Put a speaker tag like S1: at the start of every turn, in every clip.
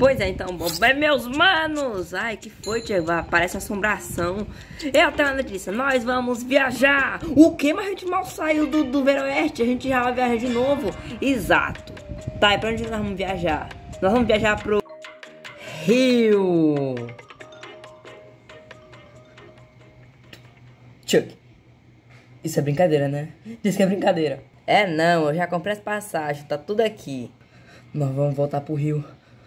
S1: Pois é, então, bom, meus manos. Ai, que foi, Tiago? Parece assombração. Eu tenho uma notícia, nós vamos viajar. O que? Mas a gente mal saiu do Veroeste, a gente já vai viajar de novo. Exato. Tá, e pra onde nós vamos viajar? Nós vamos viajar pro Rio. Chuck, isso é brincadeira, né? Diz que é brincadeira. É não, eu já comprei as passagens, tá tudo aqui. Nós vamos voltar pro Rio.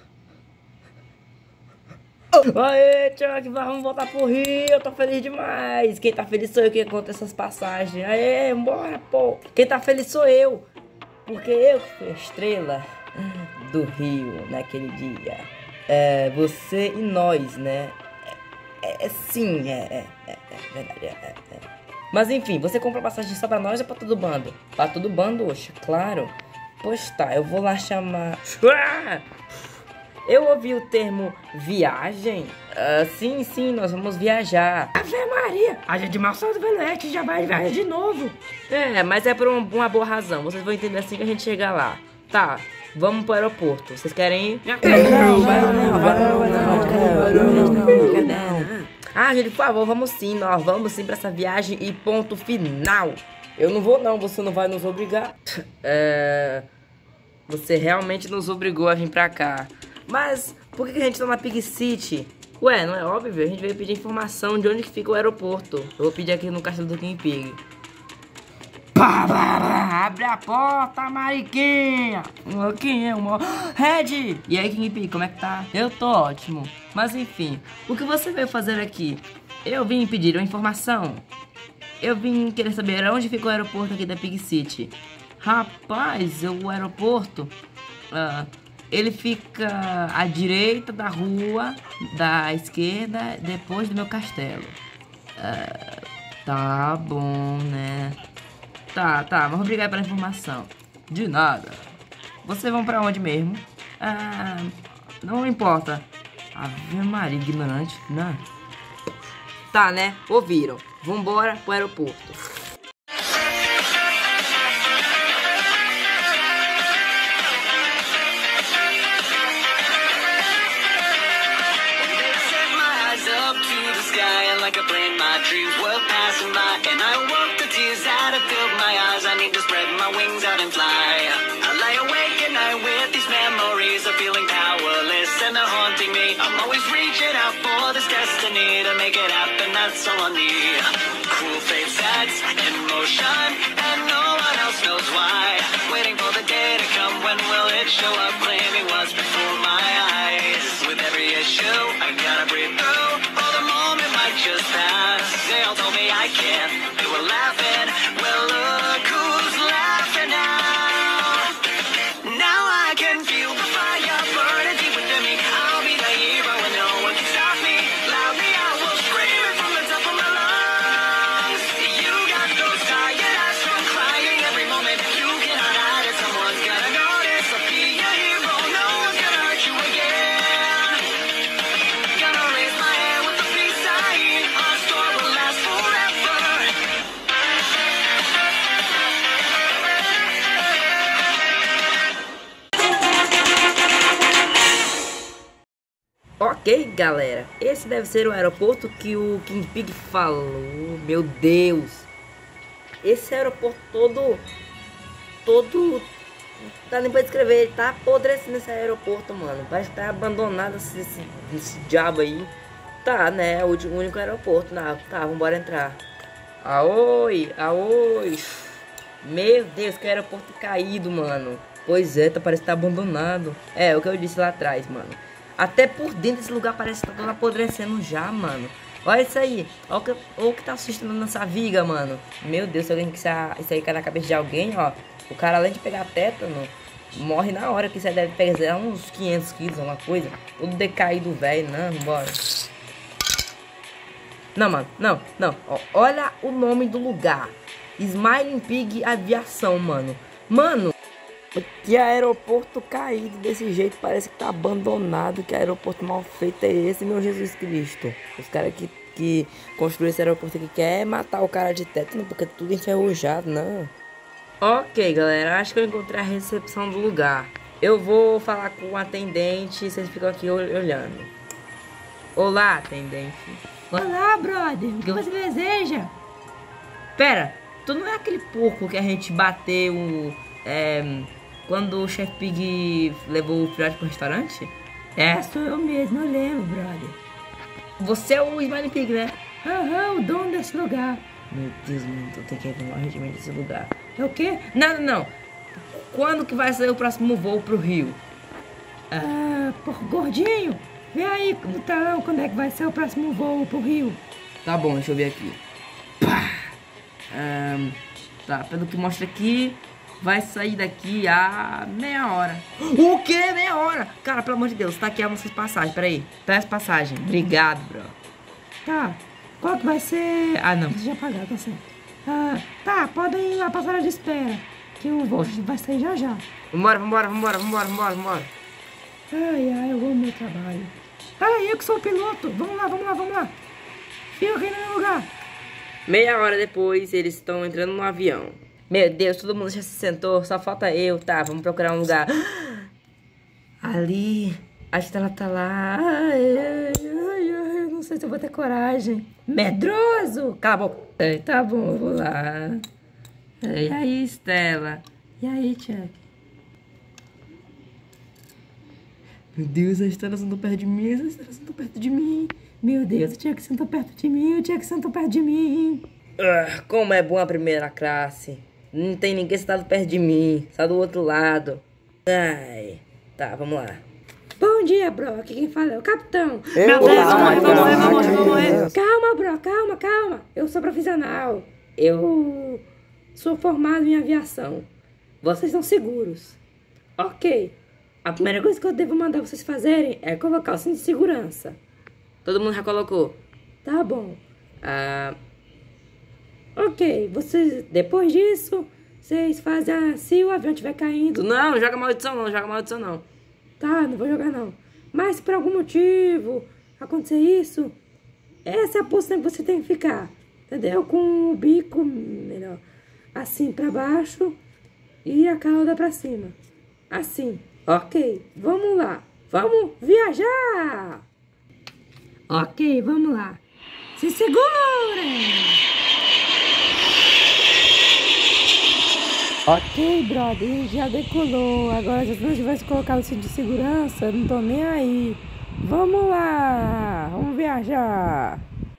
S1: Aê, Chuck, vamos voltar pro Rio, eu tô feliz demais. Quem tá feliz sou eu que conta essas passagens. Aê, bora, pô. Quem tá feliz sou eu, porque eu que fui a estrela do Rio naquele dia. É, você e nós, né? Sim, é verdade, Mas enfim, você comprou passagem só pra nós ou pra todo bando? Pra todo bando, oxe, claro. Pois tá, eu vou lá chamar... Eu ouvi o termo viagem. Sim, nós vamos viajar. Ave Maria, a gente mal saiu do Veloeste, já vai viajar de novo. É, mas é por uma boa razão. Vocês vão entender assim que a gente chegar lá. Tá, vamos pro aeroporto. Vocês querem ir? Não. Ah, gente, por favor, vamos sim. Nós vamos sim pra essa viagem e ponto final. Eu não vou não, você não vai nos obrigar. Você realmente nos obrigou a vir pra cá. Mas por que a gente tá na Pig City? Ué, não é óbvio? A gente veio pedir informação de onde que fica o aeroporto. Eu vou pedir aqui no castelo do King Pig. Abre a porta, mariquinha! Quem é o Red! E aí, King Pig, como é que tá? Eu tô ótimo. Mas enfim, o que você veio fazer aqui? Eu vim pedir uma informação. Eu vim querer saber onde fica o aeroporto aqui da Pig City. Rapaz, o aeroporto... ele fica à direita da rua, da esquerda, depois do meu castelo. Tá bom, né? Tá, mas obrigado pela informação. De nada. Vocês vão pra onde mesmo? Não importa. Ave Maria, ignorante, né? Tá, né? Ouviram. Vambora pro aeroporto.
S2: Like a plane, my dreams were passing by, and I woke the tears that have filled my eyes. I need to spread my wings out and fly. I lie awake at night with these memories of feeling powerless, and they're haunting me. I'm always reaching out for this destiny to make it happen, that's all I need. Cruel fate sets in motion, and no one else knows why. Waiting for the day to come, when will it show up? Claiming what's before my eyes. With every issue, I gotta breathe through. Just pass. They all told me I can't. They were laughing. Well, look who's laughing now. Now I can feel the fire burning deep within me. I'll be the hero and no one can stop me. Loudly I will scream it from the top of my lungs. You got those tired eyes from crying every moment. You cannot hide it. Someone's gonna notice. I'll be a hero. No one's gonna hurt you again. Gonna raise my hand with the peace sign.
S1: Ok, galera, esse deve ser o aeroporto que o King Pig falou. Meu Deus, esse aeroporto todo, tá nem pra descrever, ele tá apodrecendo esse aeroporto, mano. Parece que tá abandonado esse diabo aí. Tá, né, o único aeroporto. Não, tá, vambora entrar. Aoi. Meu Deus, que aeroporto caído, mano. Pois é, parece que tá abandonado. É o que eu disse lá atrás, mano. Até por dentro desse lugar parece que tá todo apodrecendo já, mano. Olha isso aí. Olha o que tá sustentando nessa viga, mano. Meu Deus, se alguém que isso aí cai na cabeça de alguém, ó. O cara, além de pegar tétano, morre na hora. Que isso aí deve pesar uns 500 quilos, alguma coisa. Todo decaído, velho. Não, bora. Não, mano. Não. Olha o nome do lugar. Smiling Pig Aviação, mano. Mano. Que aeroporto caído desse jeito, parece que tá abandonado. Que aeroporto mal feito é esse, meu Jesus Cristo? Os caras que construíram esse aeroporto aqui quer matar o cara de tétano, porque é tudo enferrujado, não. Ok, galera, acho que eu encontrei a recepção do lugar. Eu vou falar com o atendente, vocês ficam aqui olhando. Olá, atendente.
S3: Olá, brother. O que você deseja?
S1: Pera, tu não é aquele porco que a gente bateu quando o Chef Pig levou o filhote pro restaurante? É?
S3: Sou eu mesmo, eu lembro, brother.
S1: Você é o Smiling Pig, né?
S3: Aham, o dono desse lugar.
S1: Meu Deus, mano, tô tendo que ir no regimento desse lugar.
S3: É o quê?
S1: Não. Quando que vai sair o próximo voo pro Rio?
S3: Porco gordinho, vê aí no telão quando é que vai ser o próximo voo pro Rio.
S1: Tá bom, deixa eu ver aqui. Pá! Tá, pelo que mostra aqui, vai sair daqui a meia hora. O quê? Meia hora? Cara, pelo amor de Deus, tá aqui as nossas passagens, peraí. Pega as passagens. Obrigado, bro.
S3: Tá, qual que vai ser...
S1: Ah, não.
S3: Você já pagou, tá certo. Tá, podem ir lá pra sala de espera, que o voo vai sair já.
S1: Vambora.
S3: Ai, eu amo meu trabalho. Peraí, eu que sou o piloto. Vamos lá. Fica aqui no meu lugar.
S1: Meia hora depois, eles estão entrando no avião. Meu Deus, todo mundo já se sentou, só falta eu. Tá, vamos procurar um lugar. Ali, a Estela tá lá.
S3: Ai, eu não sei se eu vou ter coragem. Medroso!
S1: Cala a boca.
S3: Tá bom, eu vou lá.
S1: E aí, Estela?
S3: E aí, Chuck?
S1: Meu Deus, a Estela sentou perto de mim.
S3: Meu Deus, o Chuck sentou perto de mim.
S1: Como é bom a primeira classe. Não tem ninguém sentado perto de mim. Só do outro lado. Ai. Tá, vamos lá.
S3: Bom dia, bro. Aqui quem fala é o capitão.
S1: Meu Deus, vamos morrer.
S3: Calma, bro. Calma. Eu sou profissional. Eu sou formado em aviação. Vocês são seguros. Ok. A primeira coisa que eu devo mandar vocês fazerem é colocar o cinto de segurança.
S1: Todo mundo já colocou?
S3: Tá bom. Ok, depois disso, vocês fazem se o avião estiver caindo.
S1: Não joga maldição não.
S3: Tá, não vou jogar não. Mas se por algum motivo acontecer isso, essa é a posição que você tem que ficar. Entendeu? Com o bico, melhor, assim pra baixo e a cauda pra cima. Assim. Ok, vamos lá. Vamos viajar! Ok, vamos lá. Se segurem! Ok, brother, já decolou. Agora, se não tivesse colocado o cinto de segurança, não tô nem aí. Vamos lá, vamos viajar.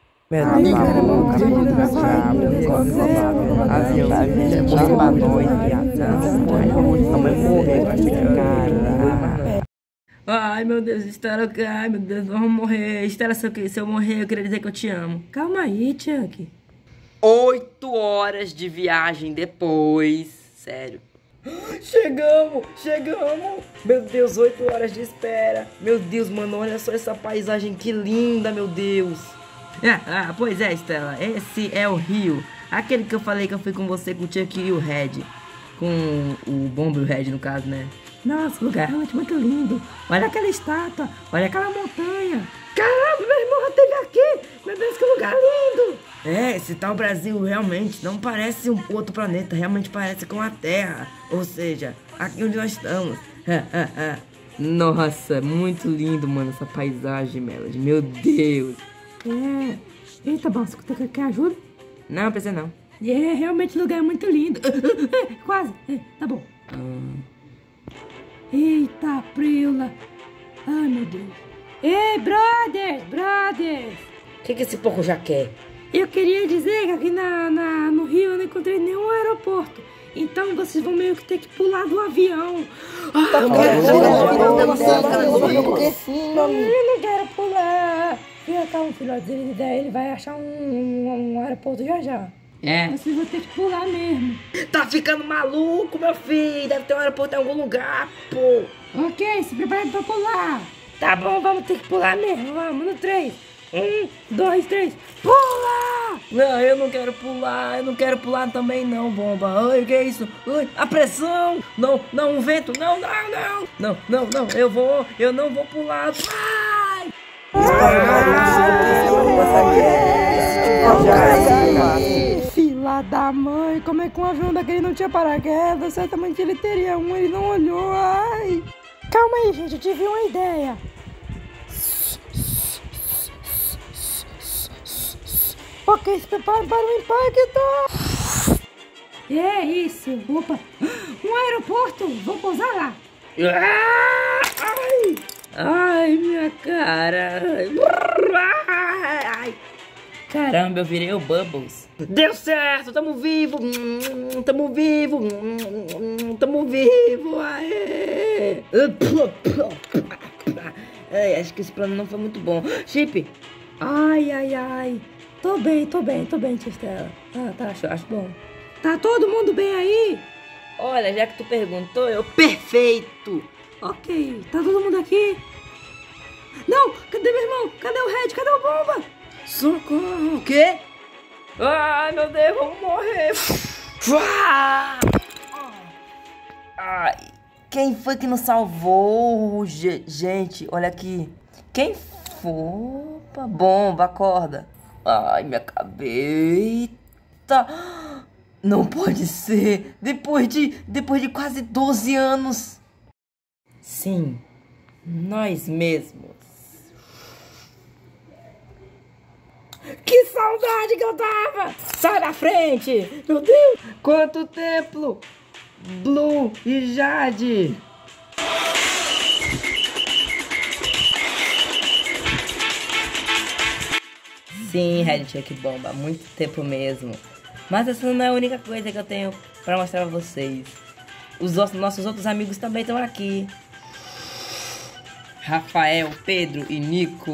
S1: Ai, meu Deus, Estela, ai, meu Deus, vamos morrer. Estela, se eu morrer, eu queria dizer que eu te amo.
S3: Calma aí, Chuck.
S1: 8 horas de viagem depois. Sério. Chegamos! Meu Deus, 8 horas de espera. Meu Deus, mano, olha só essa paisagem, que linda, meu Deus. Pois é, Estela, esse é o Rio. Aquele que eu falei que eu fui com você, com o Chuck e o Red. Com o Bombo e o Red, no caso, né?
S3: Nossa, o lugar é realmente muito lindo. Olha aquela estátua, olha aquela montanha. Caramba, meu irmão esteve aqui. Meu Deus, que lugar lindo.
S1: Esse tal Brasil realmente não parece um outro planeta, realmente parece com a Terra. Ou seja, aqui onde nós estamos. Nossa, muito lindo, mano, essa paisagem, Melody. Meu Deus.
S3: Eita, bom, você quer ajuda?
S1: Não, precisa não.
S3: Realmente o lugar é muito lindo. Quase. Tá bom. Eita, preula. Ai, meu Deus. Ei, brothers.
S1: O que esse porco já quer?
S3: Eu queria dizer que aqui no Rio eu não encontrei nenhum aeroporto. Então vocês vão meio que ter que pular do avião.
S1: Eu
S3: não quero pular. Fica calmo, filhote. Ele vai achar um aeroporto já. Vocês vão ter que pular mesmo.
S1: Tá ficando maluco, meu filho. Deve ter um aeroporto em algum lugar, pô.
S3: Ok, se prepare pra pular. Tá bom, vamos ter que pular mesmo. Vamos no 3. 1, 2, 3. Pula!
S1: Não, eu não quero pular. Eu não quero pular também não, Bomba. Ai, que é isso? Ai, a pressão. Não, o vento. Não. Eu não vou pular. Vai!
S3: Fila da mãe, como é que um avião daquele não tinha paraquedas? Certamente ele teria um, ele não olhou, ai! Calma aí, gente, eu tive uma ideia. Ok, se prepare para o impacto. É isso. Opa, um aeroporto. Vou pousar lá.
S1: Ai, ai, minha cara. Ai. Caramba, eu virei o Bubbles. Deu certo, tamo vivo. Tamo vivo. Tamo vivo. Aê. Ai, acho que esse plano não foi muito bom. Chip.
S3: Ai. Tô bem, tia Estela. Ah, tá, acho bom. Tá todo mundo bem aí?
S1: Olha, já que tu perguntou, eu perfeito.
S3: Ok, tá todo mundo aqui? Não, cadê meu irmão? Cadê o Red? Cadê o Bomba?
S1: Socorro. O quê? Ai, meu Deus, vamos morrer. Ai, quem foi que nos salvou? Gente, olha aqui. Quem foi? Bomba, acorda. Ai, minha cabeça. Não pode ser. Depois de quase 12 anos. Sim, nós mesmos.
S3: Que saudade que eu tava! Sai da frente! Meu Deus!
S1: Quanto tempo! Blue e Jade. Sim, Red Chuck Bomba, muito tempo mesmo. Mas essa não é a única coisa que eu tenho pra mostrar pra vocês. Os nossos outros amigos também estão aqui. Rafael, Pedro e Nico.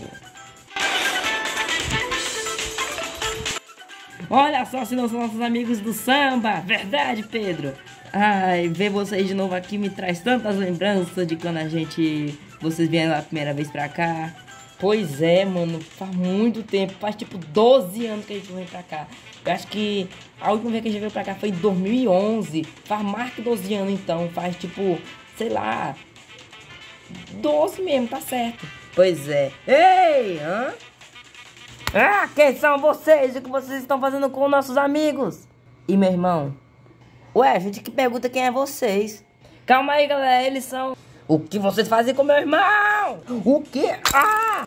S1: Olha só se não são nossos amigos do samba. Verdade, Pedro? Ai, ver vocês de novo aqui me traz tantas lembranças de quando vocês vieram a primeira vez pra cá. Pois é, mano, faz muito tempo, faz tipo 12 anos que a gente vem pra cá. Eu acho que a última vez que a gente veio pra cá foi em 2011. Faz mais que 12 anos então, faz tipo, sei lá, 12 mesmo, tá certo. Pois é. Ei, hã? Ah, quem são vocês? O que vocês estão fazendo com nossos amigos? E meu irmão? Ué, a gente que pergunta quem é vocês. Calma aí, galera, eles são... O que vocês fazem com meu irmão? O quê? Ah!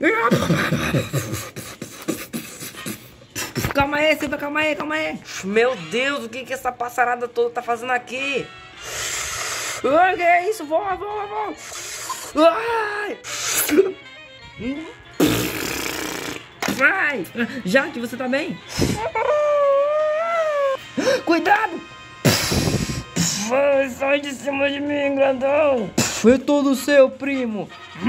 S1: Calma aí, Silva, calma aí. Meu Deus, o que essa passarada toda tá fazendo aqui? Ai, que é isso? Voa. Ai! Vai! Jade, você tá bem? Cuidado! Sai de cima de mim, grandão! Foi todo seu, primo!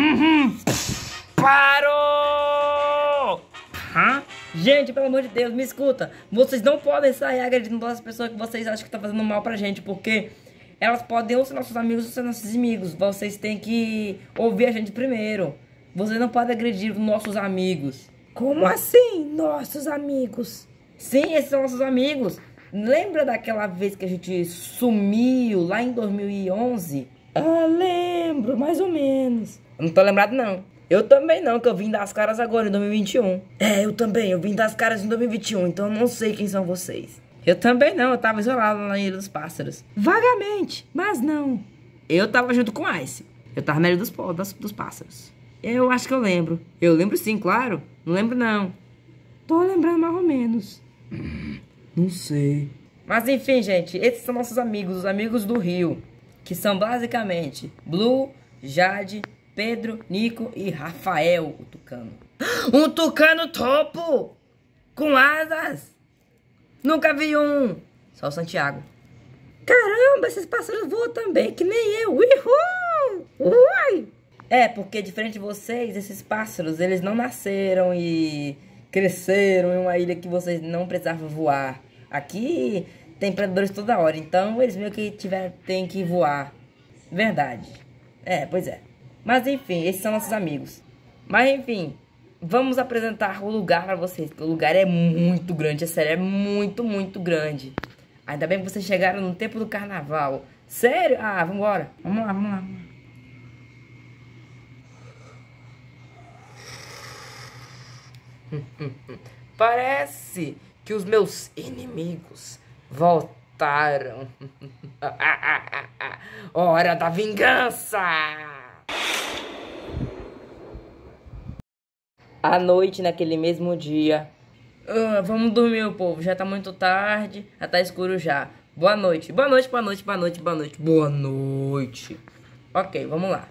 S1: Parou! Hã? Gente, pelo amor de Deus, me escuta! Vocês não podem sair agredindo todas as pessoas que vocês acham que estão fazendo mal pra gente, porque elas podem ou ser nossos amigos ou ser nossos inimigos. Vocês têm que ouvir a gente primeiro. Vocês não podem agredir nossos amigos.
S3: Como assim, nossos amigos?
S1: Sim, esses são nossos amigos. Lembra daquela vez que a gente sumiu lá em 2011?
S3: Ah, lembro, mais ou menos.
S1: Eu não tô lembrado, não. Eu também não, que eu vim das caras agora, em 2021. É, eu também, eu vim das caras em 2021, então eu não sei quem são vocês. Eu também não, eu tava isolado lá na Ilha dos Pássaros.
S3: Vagamente, mas não.
S1: Eu tava junto com Ice. Eu tava na Ilha dos Pássaros. Eu acho que eu lembro. Eu lembro sim, claro. Não lembro, não.
S3: Tô lembrando mais ou menos.
S1: Não sei. Mas enfim, gente, esses são nossos amigos, os amigos do Rio. Que são basicamente Blue, Jade, Pedro, Nico e Rafael, o tucano. Um tucano topo! Com asas! Nunca vi um! Só o Santiago.
S3: Caramba, esses pássaros voam também, que nem eu. Uhul! Ui!
S1: É, porque diferente de vocês, esses pássaros, eles não nasceram e cresceram em uma ilha que vocês não precisavam voar. Aqui tem predadores toda hora, então eles meio que têm que voar. Verdade. É, pois é. Mas enfim, esses são nossos amigos. Mas enfim, vamos apresentar o lugar pra vocês, porque o lugar é muito grande, é sério, é muito, muito grande. Ainda bem que vocês chegaram no tempo do carnaval. Sério? Ah, vambora. Vamos lá. Parece que os meus inimigos mataram. Hora da vingança! À noite, naquele mesmo dia. Vamos dormir, meu povo. Já tá muito tarde. Já tá escuro já. Boa noite. Boa noite, boa noite, boa noite, boa noite. Boa noite. Ok, vamos lá.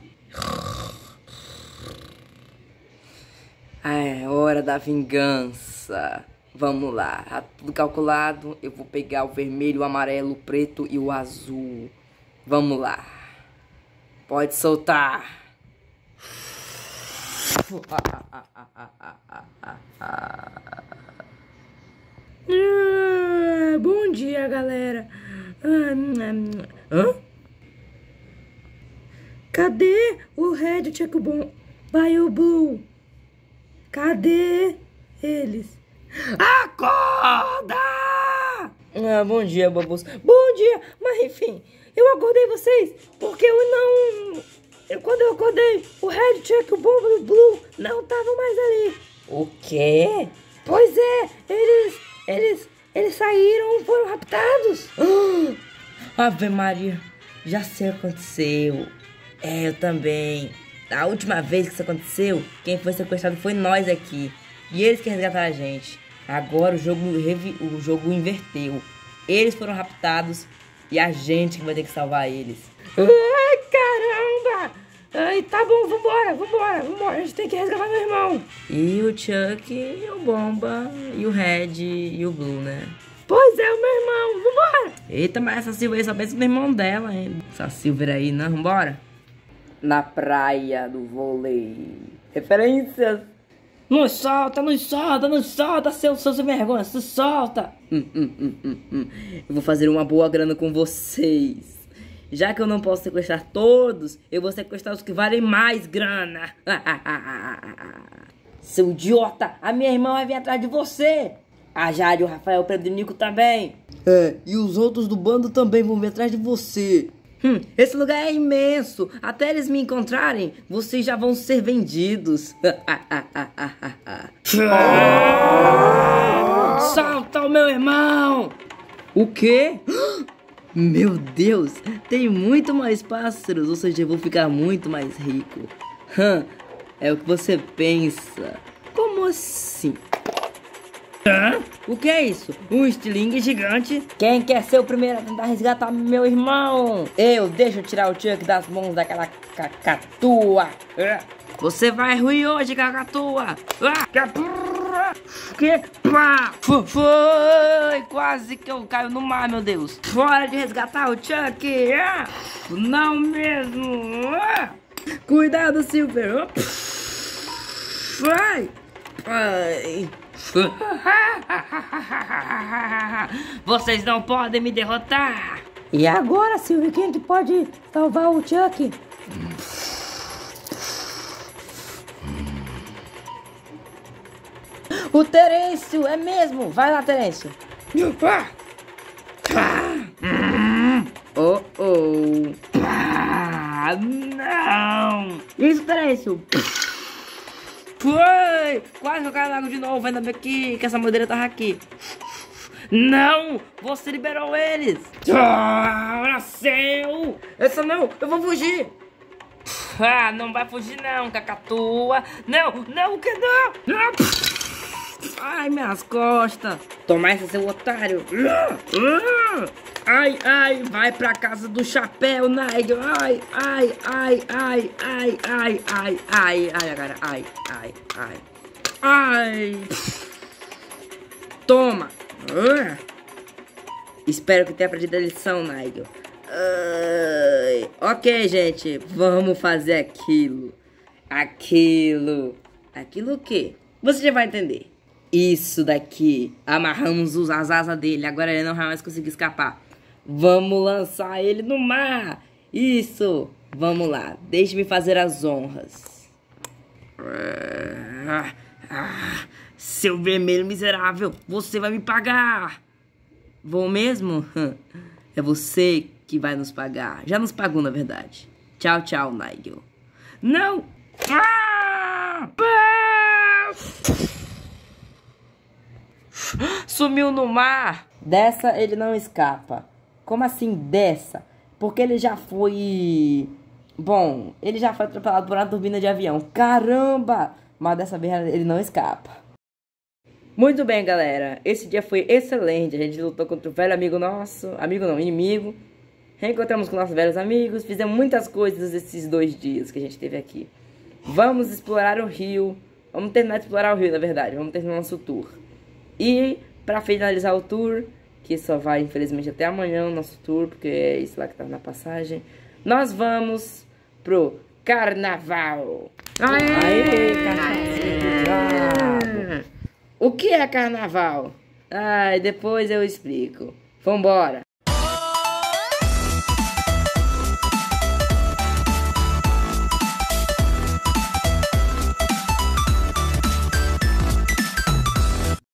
S1: É hora da vingança. Vamos lá. Tá tudo calculado. Eu vou pegar o vermelho, o amarelo, o preto e o azul. Vamos lá. Pode soltar.
S3: Bom dia, galera. Cadê o Red, o Checo Bom? Vai o Blue. Cadê eles?
S1: Acorda! Bom dia, bobos. Bom dia. Mas enfim, eu acordei vocês porque quando eu acordei, o Red, Check, o Bomba e o Blue não estavam mais ali. O quê? Pois é, eles saíram, foram raptados. Ave Maria, já sei o que aconteceu. Eu também. A última vez que isso aconteceu, quem foi sequestrado foi nós aqui. E eles que resgataram a gente. Agora o jogo inverteu. Eles foram raptados e a gente que vai ter que salvar eles.
S3: Ai, caramba! Ai, tá bom, vambora. A gente tem que resgatar meu irmão.
S1: E o Chuck, e o Bomba, e o Red, e o Blue, né?
S3: Pois é, o meu irmão, vambora.
S1: Eita, mas essa Silver aí só pensa no irmão dela, hein? Essa Silver aí, não, vambora. Na praia do vôlei. Referências. Nos solta, seus sem vergonha, se solta. Eu vou fazer uma boa grana com vocês. Já que eu não posso sequestrar todos, eu vou sequestrar os que valem mais grana. Seu idiota, a minha irmã vai vir atrás de você. A Jari, o Rafael, o Pedro e o Nico também. E os outros do bando também vão vir atrás de você. Esse lugar é imenso. Até eles me encontrarem, vocês já vão ser vendidos. Solta o meu irmão! O quê? Meu Deus, tem muito mais pássaros, ou seja, eu vou ficar muito mais rico. É o que você pensa. Como assim? O que é isso? Um estilingue gigante? Quem quer ser o primeiro a tentar resgatar meu irmão? Deixa eu tirar o Chuck das mãos daquela cacatua. Você vai ruir hoje, cacatua. Foi quase que eu caio no mar, meu Deus. Hora de resgatar o Chuck. Não mesmo. Cuidado, Silver. Vai. Vocês não podem me derrotar.
S3: E agora, Silvio, quem que pode salvar o Chuck?
S1: O Terêncio, é mesmo. Vai lá, Terêncio. Não. Isso, Terêncio. Foi! Quase que eu caio na água de novo, ainda bem que essa madeira tava aqui. Não! Você liberou eles! Nasceu! Essa não! Eu vou fugir! Não vai fugir não, cacatua! Não! Não, que não! Ai, minhas costas! Toma essa, seu otário! Ai, vai pra casa do chapéu, Nigel! Ai! Toma! Espero que tenha aprendido a lição, Nigel. Ok, gente, vamos fazer aquilo. Aquilo o quê? Você já vai entender. Isso daqui. Amarramos as asas dele. Agora ele não vai mais conseguir escapar. Vamos lançar ele no mar. Isso. Vamos lá. Deixe-me fazer as honras. Seu vermelho miserável. Você vai me pagar. Vou mesmo? É você que vai nos pagar. Já nos pagou, na verdade. Tchau, tchau, Nigel. Não! Sumiu no mar. Dessa ele não escapa. Como assim dessa? Porque ele já foi... Bom, ele já foi atropelado por uma turbina de avião. Caramba! Mas dessa vez ele não escapa. Muito bem, galera. Esse dia foi excelente. A gente lutou contra o velho amigo nosso. Amigo não, inimigo. Reencontramos com nossos velhos amigos. Fizemos muitas coisas esses 2 dias que a gente teve aqui. Vamos explorar o rio. Vamos terminar de explorar o rio, na verdade. Vamos terminar nosso tour. E, pra finalizar o tour, que só vai, infelizmente, até amanhã o nosso tour, porque é isso lá que tá na passagem, nós vamos pro carnaval. Aê, carnaval! O que é carnaval? Ai, depois eu explico. Vambora!